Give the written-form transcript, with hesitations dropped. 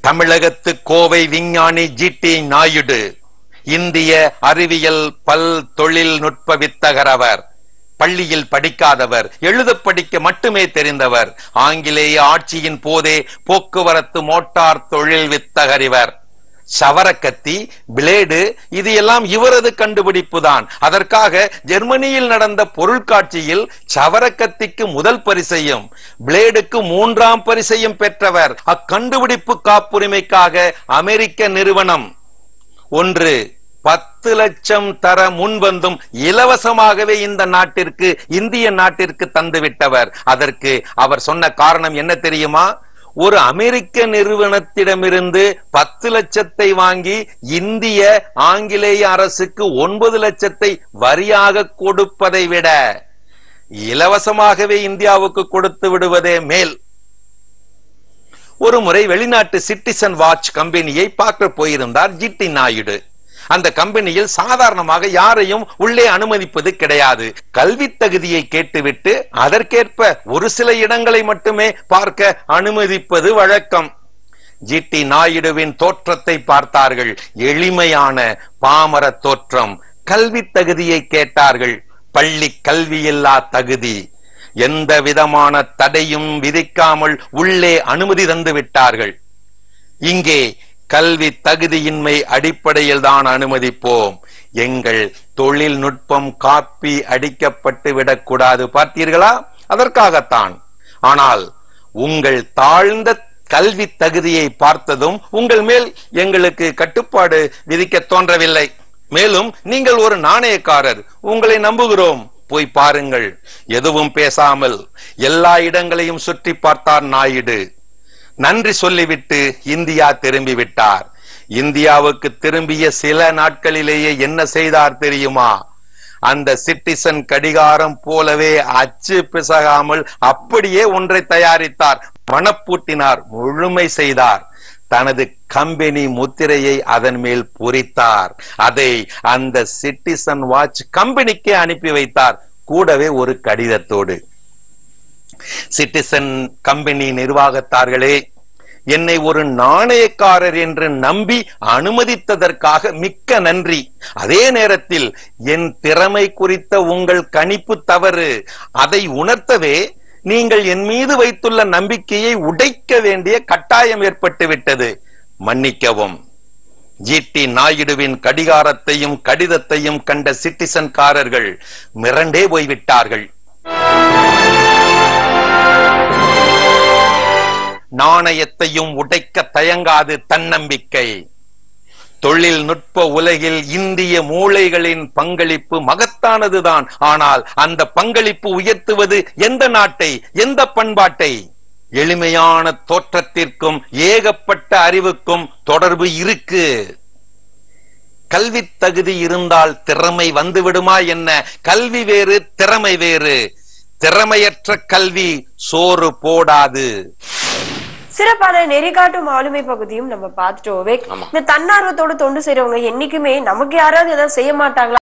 தமிழகத்து கோவை விஞ்ஞானி ஜி.டி. நாயுடு இந்திய அறிவியல் பல் தொழில்நுட்ப வித்தகர். அவர் பள்ளியில் படிக்காதவர், எழுத படிக்க மட்டுமே தெரிந்தவர். ஆங்கிலேய ஆட்சியின் போதே போக்குவரத்து மோட்டார் தொழில் வித்தகர் இவர். சவரக்கத்தி, பிளேடு இது எல்லாம் இவரது கண்டுபிடிப்பு தான். அதற்காக ஜெர்மனியில் நடந்த பொருட்காட்சியில் சவரக்கத்திக்கு முதல் பரிசையும் பிளேடுக்கு 3ஆம் பரிசையும் பெற்றவர். அக்கண்டுபிடிப்பு காப்புரிமைக்காக அமெரிக்க நிறுவனம் ஒன்று 10 லட்சம் தர முன்வந்தும் இலவசமாகவே இந்திய நாட்டிற்கு தந்துவிட்டவர். அதற்கு அவர் சொன்ன காரணம் என்ன தெரியுமா? ஒரு அமெரிக்க நிறுவனத்திடமிருந்து 10 லட்சத்தை வாங்கி இந்திய ஆங்கிலேய அரசுக்கு 9 லட்சத்தை வரியாக கொடுப்பதை விட இலவசமாகவே இந்தியாவுக்கு கொடுத்து விடுவதே மேல். ஒரு முறை வெளிநாட்டு சிட்டிசன் வாட்ச் கம்பெனியை பார்க்க போயிருந்தார் ஜி.டி. நாயுடு. அந்த கம்பெனியில் சாதாரணமாக யாரையும் உள்ளே அனுமதிப்பது கிடையாது. கல்வி தகுதியை கேட்டுவிட்டு அதற்கேற்ப ஒரு சில இடங்களை மட்டுமே பார்க்க அனுமதிப்பது வழக்கம். ஜி.டி. நாயுடுவின் தோற்றத்தை பார்த்தார்கள். எளிமையான பாமர தோற்றம். கல்வி தகுதியை கேட்டார்கள். பள்ளி கல்வியில்லா தகுதி. எந்த விதமான தடையும் விதிக்காமல் உள்ளே அனுமதி தந்து விட்டார்கள். இங்கே கல்வி தகுதியின்மை அடிப்படையில் தான் அனுமதிப்போம். எங்கள் தொழில்நுட்பம் காப்பி அடிக்கப்பட்டு விடக்கூடாது. பார்த்தீர்களா? அதற்காகத்தான். ஆனால் உங்கள் தாழ்ந்த கல்வி தகுதியை பார்த்ததும் உங்கள் மேல் எங்களுக்கு கட்டுப்பாடு விதிக்க தோன்றவில்லை. மேலும் நீங்கள் ஒரு நாணயக்காரர், உங்களை நம்புகிறோம், போய் பாருங்கள். எதுவும் பேசாமல் எல்லா இடங்களையும் சுற்றி பார்த்தார் நாயுடு. நன்றி சொல்லிவிட்டு இந்தியா திரும்பி விட்டார். இந்தியாவுக்கு திரும்பிய சில நாட்களிலேயே என்ன செய்தார் தெரியுமா? அந்த சிட்டிசன் கடிகாரம் போலவே அச்சு பிசகாமல் அப்படியே ஒன்றை தயாரித்தார். மணப்பூட்டினார், முழுமை செய்தார். தனது கம்பெனி முத்திரையை அதன் மேல் பொறித்தார். அதை அந்த சிட்டிசன் வாட்ச் கம்பெனிக்கே அனுப்பி வைத்தார், கூடவே ஒரு கடிதத்தோடு. சிட்டிசன் கம்பெனி நிர்வாகத்தார்களே, என்னை ஒரு நாணயக்காரர் என்று நம்பி அனுமதித்ததற்காக மிக்க நன்றி. அதே நேரத்தில் என் திறமை குறித்த உங்கள் கணிப்பு தவறு. அதை உணர்த்தவே நீங்கள் என் மீது வைத்துள்ள நம்பிக்கையை உடைக்க வேண்டிய கட்டாயம் ஏற்பட்டு விட்டது. மன்னிக்கவும். ஜி.டி. நாயுடுவின் கடிகாரத்தையும் கடிதத்தையும் கண்ட சிட்டிசன்காரர்கள் மிரண்டே போய்விட்டார்கள். நாணயத்தையும் உடைக்க தயங்காது தன்னம்பிக்கை. தொழில்நுட்ப உலகில் இந்திய மூளைகளின் பங்களிப்பு மகத்தானதுதான். ஆனால் அந்த பங்களிப்பு உயர்த்துவது எந்த நாட்டை, எந்த பண்பாட்டை? எளிமையான தோற்றத்திற்கும் ஏகப்பட்ட அறிவுக்கும் தொடர்பு இருக்கு. கல்வி தகுதி இருந்தால் திறமை வந்துவிடுமா என்ன? கல்வி வேறு, திறமை வேறு. திறமையற்ற கல்வி சோறு போடாது. சிறப்பான நெறிகாட்டும் ஆளுமை பகுதியும் நம்ம பார்த்துட்டோம். இந்த தன்னார்வத்தோட தொண்டு செய்யறவங்க என்னைக்குமே நமக்கு யாராவது ஏதாவது செய்ய மாட்டாங்களா?